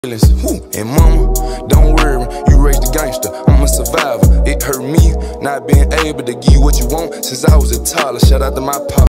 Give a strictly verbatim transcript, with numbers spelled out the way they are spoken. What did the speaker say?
Woo. And mama, don't worry, you raised a gangster, I'm a survivor. It hurt me not being able to give you what you want since I was a toddler. Shout out to my pop.